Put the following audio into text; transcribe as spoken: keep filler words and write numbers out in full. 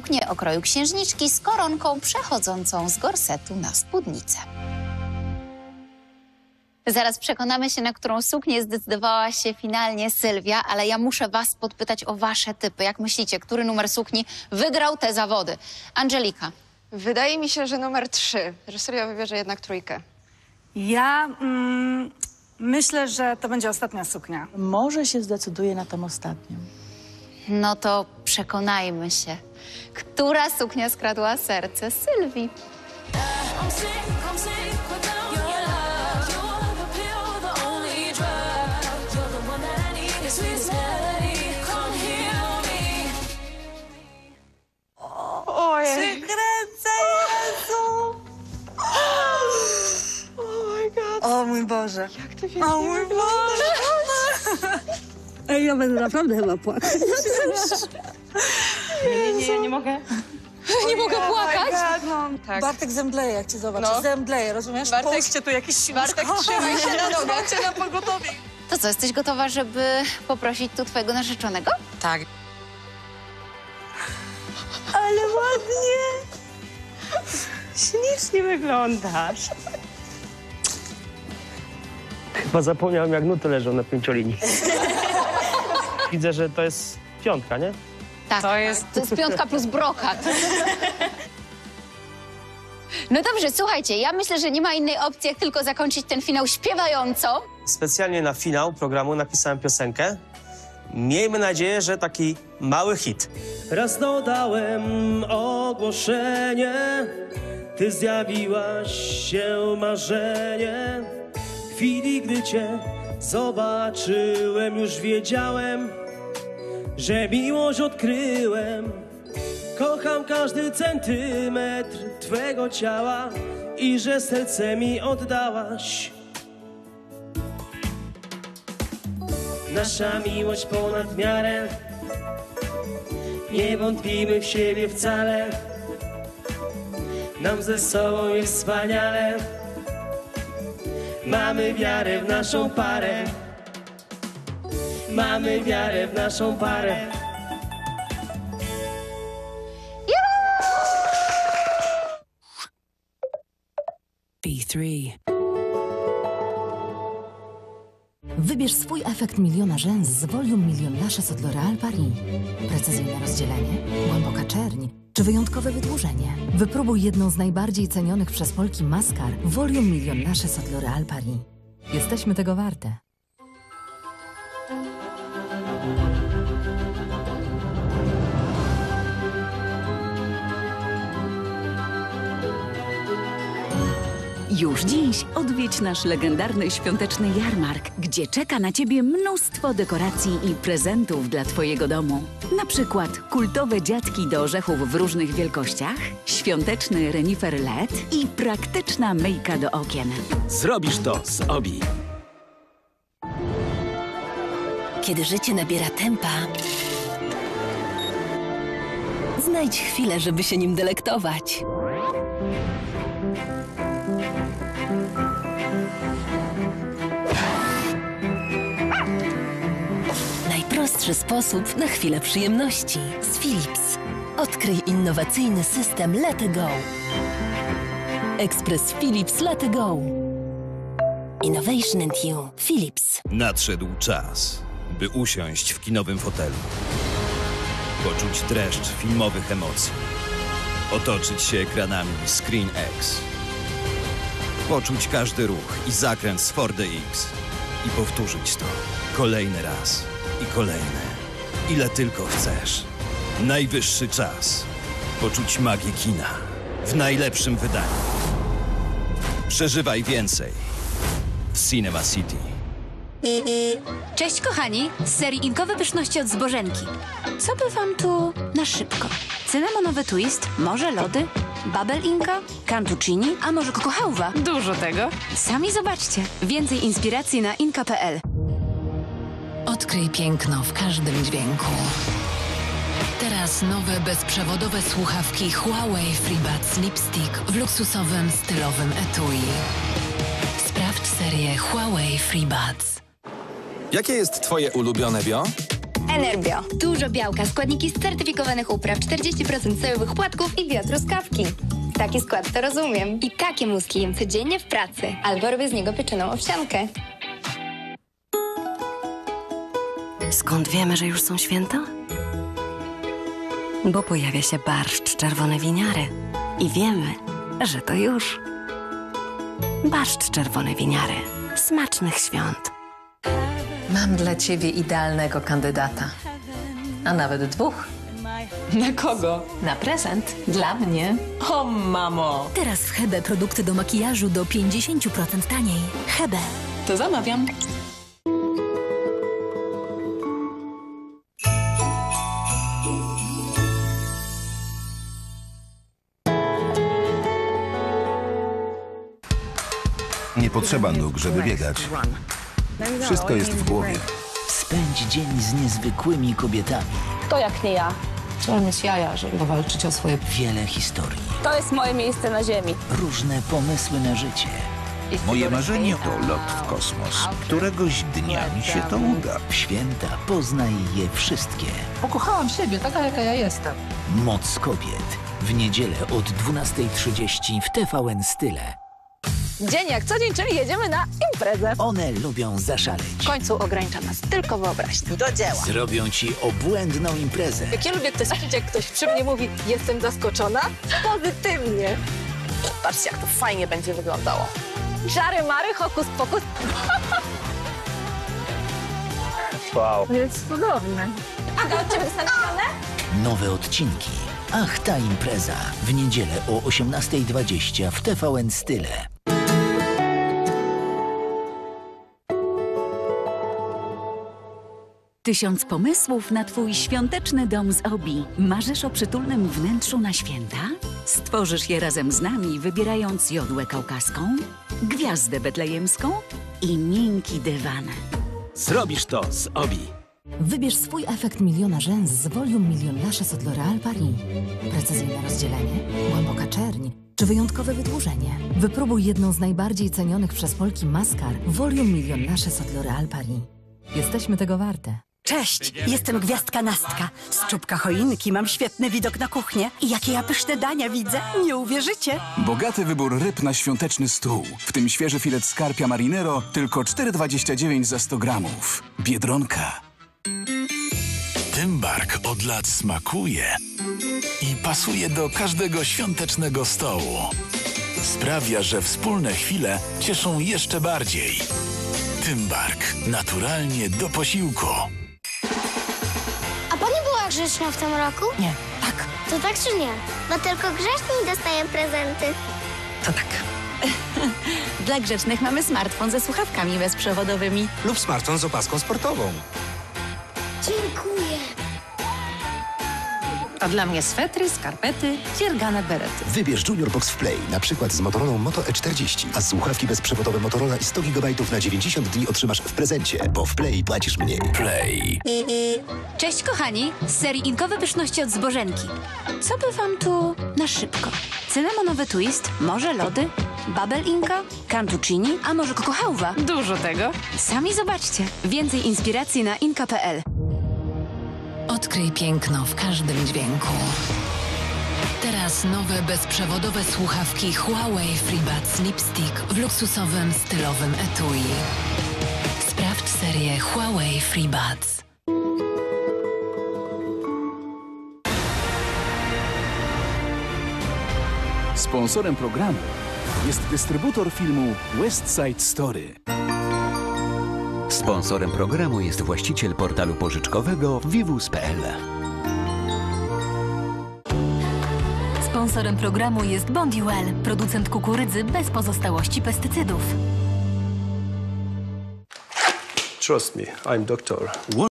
suknię o kroju księżniczki z koronką przechodzącą z gorsetu na spódnicę. Zaraz przekonamy się, na którą suknię zdecydowała się finalnie Sylwia, ale ja muszę was podpytać o wasze typy. Jak myślicie, który numer sukni wygrał te zawody? Angelika. Wydaje mi się, że numer trzy. Że Sylwia wybierze jednak trójkę. Ja mm, myślę, że to będzie ostatnia suknia. Może się zdecyduje na tą ostatnią. No to przekonajmy się, która suknia skradła serce Sylwii. Ojej. Kręcę, Jezu! O mój Boże. Jak ty wiesz? O mój Boże! Ej, ja będę naprawdę chyba płakać. Nie, nie, ja nie mogę. Nie mogę płakać? No, Tak. Bartek zemdleje, jak cię zobaczy. No. Zemdleje, rozumiesz? Bartek- Połóżcie tu jakieś siłę. Bartek, trzymaj się na nogach. na pogotowie. To co, jesteś gotowa, żeby poprosić tu twojego narzeczonego? Tak. Ale ładnie. Ślicznie wyglądasz. Chyba zapomniałem, jak nuty leżą na pięciolinii. Widzę, że to jest piątka, nie? Tak, To jest- to jest piątka plus brokat. No dobrze, słuchajcie, ja myślę, że nie ma innej opcji, jak tylko zakończyć ten finał śpiewająco. Specjalnie na finał programu napisałem piosenkę. Miejmy nadzieję, że taki mały hit. Raz dodałem ogłoszenie, ty zjawiłaś się marzenie. W chwili, gdy cię zobaczyłem, już wiedziałem, że miłość odkryłem. Kocham każdy centymetr twego ciała i że serce mi oddałaś. Nasza miłość ponad miarę, nie wątpimy w siebie wcale. Nam ze sobą jest wspaniale, mamy wiarę w naszą parę. Mamy wiarę w naszą parę. B trzy. Wybierz swój efekt miliona rzęs z Volume Million Lashes od L'Oréal Paris. Precyzyjne rozdzielenie, głęboka czerń czy wyjątkowe wydłużenie. Wypróbuj jedną z najbardziej cenionych przez Polki maskar Volume Million Lashes od L'Oréal Paris. Jesteśmy tego warte. Już dziś odwiedź nasz legendarny świąteczny jarmark, gdzie czeka na Ciebie mnóstwo dekoracji i prezentów dla Twojego domu. Na przykład kultowe dziadki do orzechów w różnych wielkościach, świąteczny renifer L E D i praktyczna myjka do okien. Zrobisz to z Obi. Kiedy życie nabiera tempa, znajdź chwilę, żeby się nim delektować. Najprostszy sposób na chwilę przyjemności z Philips. Odkryj innowacyjny system Let It Go. Ekspres Philips Let It Go. Innovation and You. Philips. Nadszedł czas, by usiąść w kinowym fotelu. Poczuć dreszcz filmowych emocji. Otoczyć się ekranami ScreenX. Poczuć każdy ruch i zakręt z four D X. I powtórzyć to kolejny raz i kolejny. Ile tylko chcesz. Najwyższy czas poczuć magię kina w najlepszym wydaniu. Przeżywaj więcej w Cinema City. Cześć kochani, z serii Inkowe pyszności od Zbożenki. Co by wam tu na szybko? Cynamonowy twist, może lody, bubble inka, cantuccini, a może kokochałwa? Dużo tego. Sami zobaczcie. Więcej inspiracji na inka kropka p l. Odkryj piękno w każdym dźwięku. Teraz nowe bezprzewodowe słuchawki Huawei FreeBuds Lipstick w luksusowym, stylowym etui. Sprawdź serię Huawei FreeBuds. Jakie jest twoje ulubione bio? Enerbio. Dużo białka, składniki z certyfikowanych upraw, czterdzieści procent sojowych płatków i biotruskawki. Taki skład to rozumiem. I takie muski jem codziennie w pracy. Albo robię z niego pieczoną owsiankę. Skąd wiemy, że już są święta? Bo pojawia się barszcz czerwone winiary. I wiemy, że to już. Barszcz czerwone winiary. Smacznych świąt. Mam dla ciebie idealnego kandydata. A nawet dwóch. Na kogo? Na prezent. Dla mnie. O, mamo. Teraz w Hebe produkty do makijażu do pięćdziesiąt procent taniej. Hebe. To zamawiam. Nie potrzeba nóg, żeby biegać. Wszystko jest w głowie. Spędź dzień z niezwykłymi kobietami. To jak nie ja. Trzeba mieć jaja, żeby walczyć o swoje... Wiele historii. To jest moje miejsce na ziemi. Różne pomysły na życie. Moje marzenie to lot w kosmos. Któregoś dnia mi się to uda. W święta poznaj je wszystkie. Pokochałam siebie, taka jaka ja jestem. Moc kobiet. W niedzielę od dwunastej trzydzieści w T V N Style. Dzień jak co dzień, czyli jedziemy na imprezę. One lubią zaszaleć. W końcu ogranicza nas tylko wyobraźnia. Do dzieła. Zrobią ci obłędną imprezę. Jak ja lubię ktoś słyszeć, jak ktoś przy mnie mówi, jestem zaskoczona, pozytywnie. Patrzcie, jak to fajnie będzie wyglądało. Czary mary, hokus pokus. Wow. To jest cudowne. Aga, od ciebie dostanę? Nowe odcinki. Ach, ta impreza. W niedzielę o osiemnastej dwadzieścia w T V N Style. Tysiąc pomysłów na twój świąteczny dom z Obi. Marzysz o przytulnym wnętrzu na święta? Stworzysz je razem z nami, wybierając jodłę kaukaską, gwiazdę betlejemską i miękki dywan. Zrobisz to z Obi. Wybierz swój efekt miliona rzęs z Volume Million Lashes od L'Oréal Paris. Precyzyjne rozdzielenie, głęboka czerń czy wyjątkowe wydłużenie. Wypróbuj jedną z najbardziej cenionych przez Polki maskar Volume Million Lashes od L'Oréal Paris. Jesteśmy tego warte. Cześć, jestem gwiazdka Nastka. Z czubka choinki mam świetny widok na kuchnię. I jakie ja pyszne dania widzę, nie uwierzycie. Bogaty wybór ryb na świąteczny stół. W tym świeży filet skarpia marinero, tylko cztery dwadzieścia dziewięć za sto gramów. Biedronka. Tymbark od lat smakuje i pasuje do każdego świątecznego stołu. Sprawia, że wspólne chwile cieszą jeszcze bardziej. Tymbark. Naturalnie do posiłku. A pani była grzeczna w tym roku? Nie, tak. To tak czy nie? Bo tylko grzeczni dostają prezenty. To tak. Dla grzecznych mamy smartfon ze słuchawkami bezprzewodowymi. Lub smartfon z opaską sportową. Dziękuję. A dla mnie swetry, skarpety, dziergane berety. Wybierz Junior Box w Play, na przykład z Motorola Moto E czterdzieści, a słuchawki bezprzewodowe Motorola i sto gigabajtów na dziewięćdziesiąt dni otrzymasz w prezencie, bo w Play płacisz mniej. Play. Cześć kochani, z serii Inkowe pyszności od Zbożenki. Co by wam tu na szybko? Cynamonowy twist, może lody, Bubble Inka, Cantuccini, a może kokochałwa? Dużo tego. Sami zobaczcie. Więcej inspiracji na inka kropka p l. Odkryj piękno w każdym dźwięku. Teraz nowe bezprzewodowe słuchawki Huawei FreeBuds Lipstick w luksusowym, stylowym etui. Sprawdź serię Huawei FreeBuds. Sponsorem programu jest dystrybutor filmu West Side Story. Sponsorem programu jest właściciel portalu pożyczkowego vivus kropka p l. Sponsorem programu jest Bondiwell, producent kukurydzy bez pozostałości pestycydów. Trust me, I'm doctor.